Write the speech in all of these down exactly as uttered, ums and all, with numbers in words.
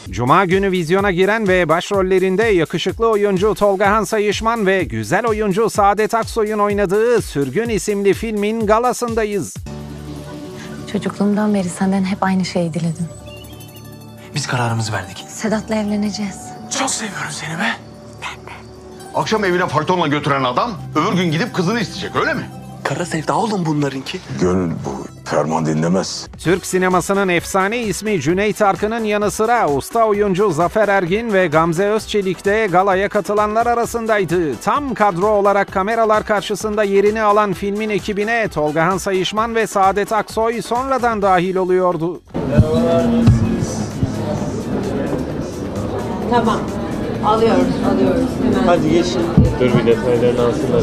Cuma günü vizyona giren ve başrollerinde yakışıklı oyuncu Tolgahan Sayışman ve güzel oyuncu Saadet Aksoy'un oynadığı Sürgün isimli filmin galasındayız. Çocukluğumdan beri senden hep aynı şeyi diledim. Biz kararımızı verdik. Sedat'la evleneceğiz. Çok seviyorum seni be. Akşam evine faytonla götüren adam öbür gün gidip kızını isteyecek, öyle mi? Kara sevda oğlum bunlarınki. Gönül bu. Ferman dinlemez. Türk sinemasının efsane ismi Cüneyt Arkın'ın yanı sıra usta oyuncu Zafer Ergin ve Gamze Özçelik de galaya katılanlar arasındaydı. Tam kadro olarak kameralar karşısında yerini alan filmin ekibine Tolgahan Sayışman ve Saadet Aksoy sonradan dahil oluyordu. Merhabalar, nasılsınız? Tamam. Alıyoruz, alıyoruz. Hemen. Hadi geç. Dur bir detaylarını alsınlar.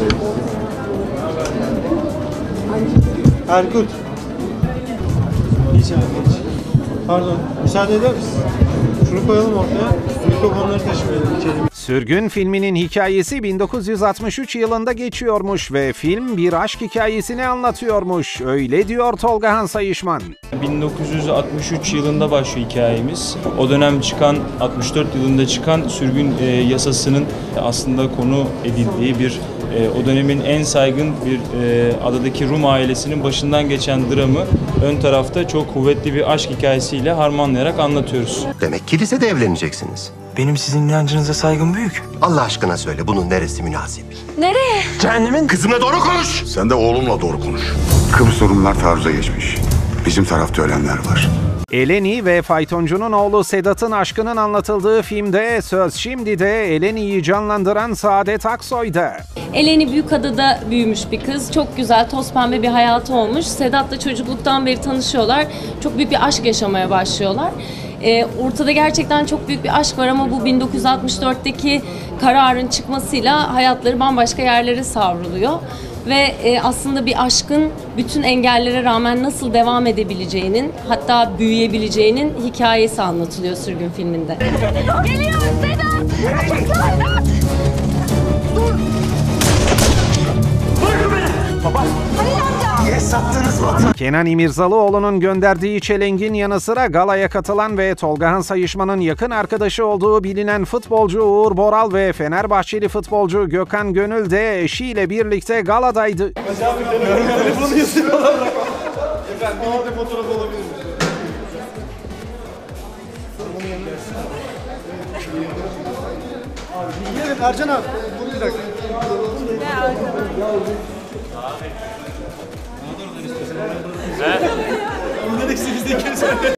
Erkut. Geç abi geç. Pardon, müsaade eder misin? Şunu koyalım ortaya. Mikrofonları taşımayalım içeri. Sürgün filminin hikayesi bin dokuz yüz altmış üç yılında geçiyormuş ve film bir aşk hikayesini anlatıyormuş. Öyle diyor Tolgahan Sayışman. bin dokuz yüz altmış üç yılında başlıyor hikayemiz. O dönem çıkan, altmış dört yılında çıkan sürgün e, yasasının aslında konu edildiği bir, e, o dönemin en saygın bir e, adadaki Rum ailesinin başından geçen dramı ön tarafta çok kuvvetli bir aşk hikayesiyle harmanlayarak anlatıyoruz. Demek kilisede evleneceksiniz. Benim sizin inancınıza saygım büyük. Allah aşkına söyle, bunun neresi münasip? Nereye? Cehennemin Kızımla doğru konuş! Sen de oğlumla doğru konuş. Kıbrıs Rumlar taarruza geçmiş. Bizim tarafta ölenler var. Eleni ve faytoncunun oğlu Sedat'ın aşkının anlatıldığı filmde söz şimdi de Eleni'yi canlandıran Saadet Aksoy'da. Eleni Büyükada'da büyümüş bir kız. Çok güzel, toz pembe bir hayatı olmuş. Sedat'la çocukluktan beri tanışıyorlar. Çok büyük bir aşk yaşamaya başlıyorlar. Ee, ortada gerçekten çok büyük bir aşk var ama bu bin dokuz yüz altmış dörtteki kararın çıkmasıyla hayatları bambaşka yerlere savruluyor. Ve e, aslında bir aşkın bütün engellere rağmen nasıl devam edebileceğinin, hatta büyüyebileceğinin hikayesi anlatılıyor Sürgün filminde. Geliyor Sedat! Sedat! Dur! Bırakın beni! Baba! Halil amca! Niye sattınız vatanı? Kenan İmirzalıoğlu'nun gönderdiği çelengin yanı sıra galaya katılan ve Tolgahan Sayışman'ın yakın arkadaşı olduğu bilinen futbolcu Uğur Boral ve Fenerbahçeli futbolcu Gökhan Gönül de eşiyle birlikte galadaydı. Hocam telefonu yazıyorlar. Efendim birlikte fotoğraf olabilir mi? Abi evet Ercan abi. Dur bir dakika. Ne Ercan abi? Ne dedik siz de ikiniz?